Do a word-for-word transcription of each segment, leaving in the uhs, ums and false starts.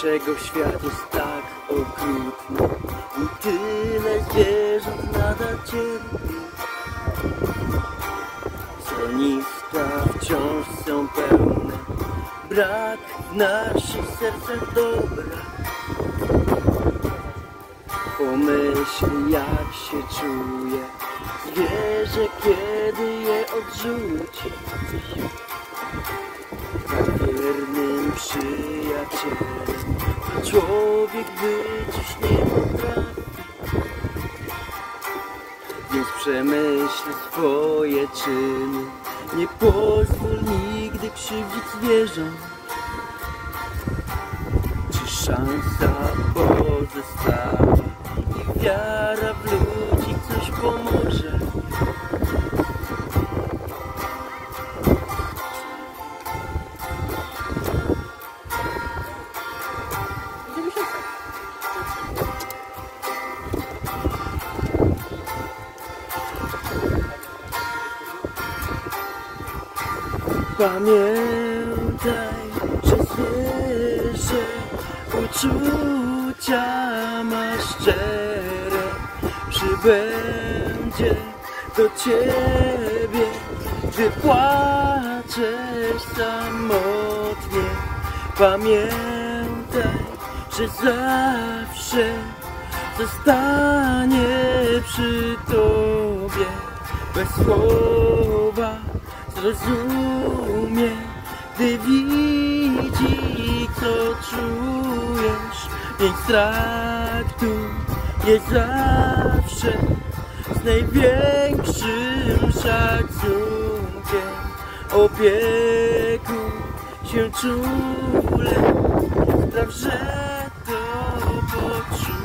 Dlaczego świat jest tak okrutny i tyle zwierząt nadal cierpi? Schroniska wciąż są pełne, brak w naszych sercach dobra. Pomyśl, jak się czuje zwierzę, kiedy je odrzuci. Wiernym przyjacielem człowiek być już nie potrafi. Więc przemyśl swoje czyny, nie pozwól nigdy krzywdzić zwierząt. Czy szansa pozostała i wiara w ludzi coś pomoże? Pamiętaj, że zwierzę uczucia ma szczere. Przybędzie do ciebie, gdy płaczesz samotnie. Pamiętaj, że zawsze zostanie przy tobie. Bez słowa zrozumie, gdy widzi, co czujesz. Więc traktuj je zawsze z największym szacunkiem. Opiekuj się czule, spraw, że to poczuje.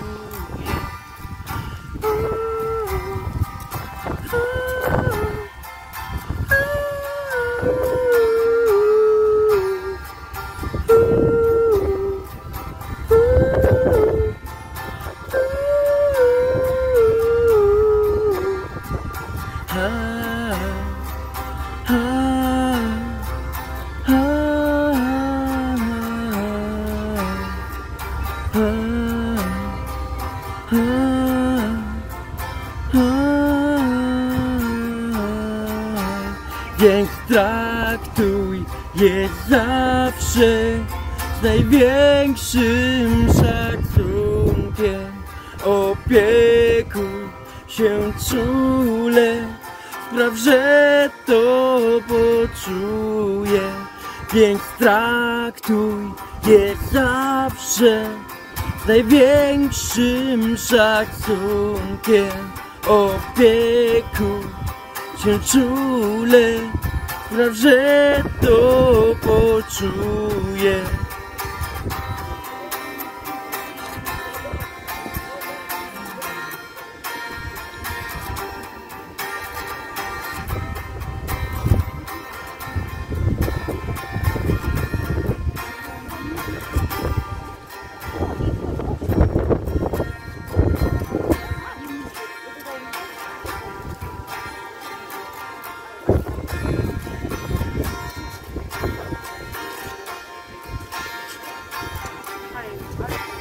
Więc traktuj je zawsze z największym szacunkiem. Opiekuj się czule, spraw, że to poczuje. Więc traktuj je zawsze z największym szacunkiem. Opiekuj się czule, spraw, że to poczuje. Hi.